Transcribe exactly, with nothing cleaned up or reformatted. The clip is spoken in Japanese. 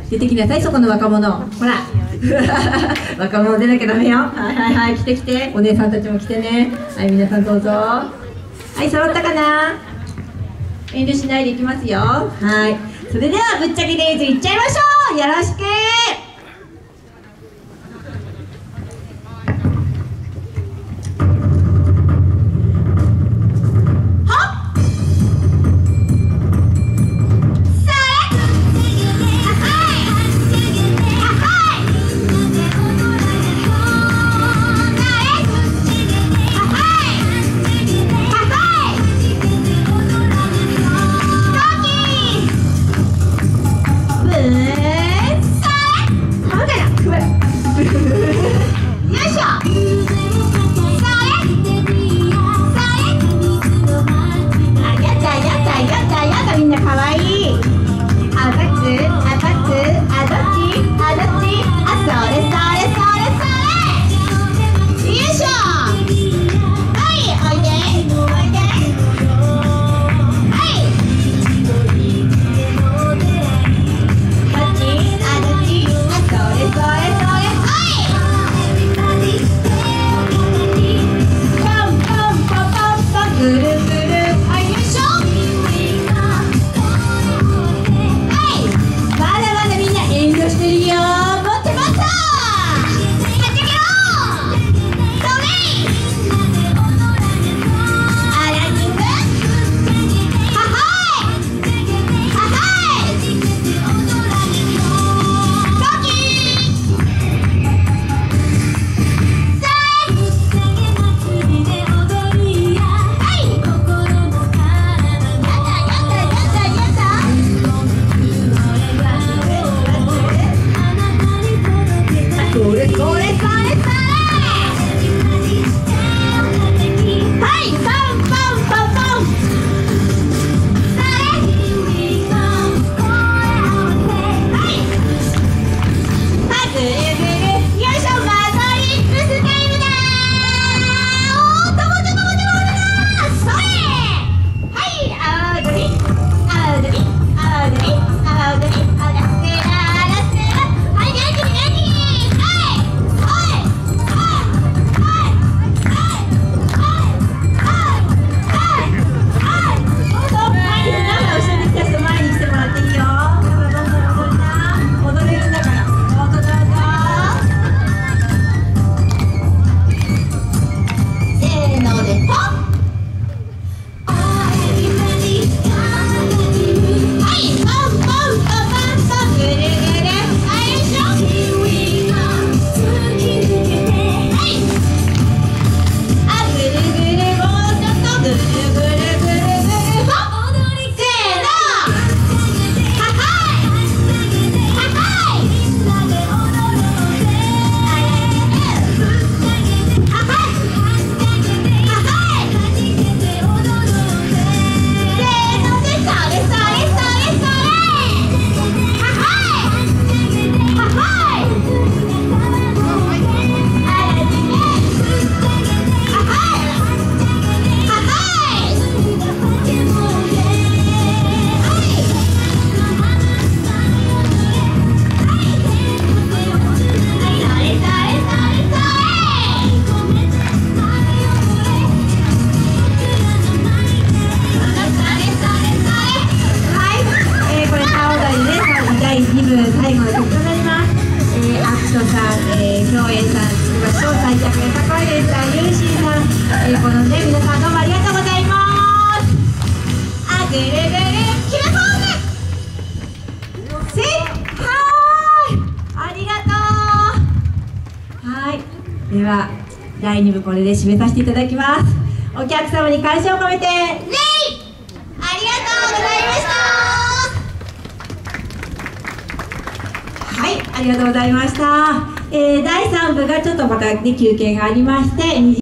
出てきなさい、そこの若者。ほら若者出なきゃダメよ。はいはいはい、来て来て、お姉さんたちも来てね。はい、皆さんどうぞ。はい、揃ったかな。遠慮しないでいきますよ。はい、それではぶっちゃけレイズいっちゃいましょう。よろしく。最後の曲となります。えー、アクトさん、えー、共演さん、つきましょう、最着が高いレーさん、ユーシーさん、えー、このね、皆さんどうもありがとうございます。あ、ぐるぐる、キラポーズせっはーい、ありがとう。はい、では、だいに部これで締めさせていただきます。お客様に感謝を込めて、レイありがとうございました。はい、ありがとうございました。えー、だいさん部がちょっとまた、ね、休憩がありまして、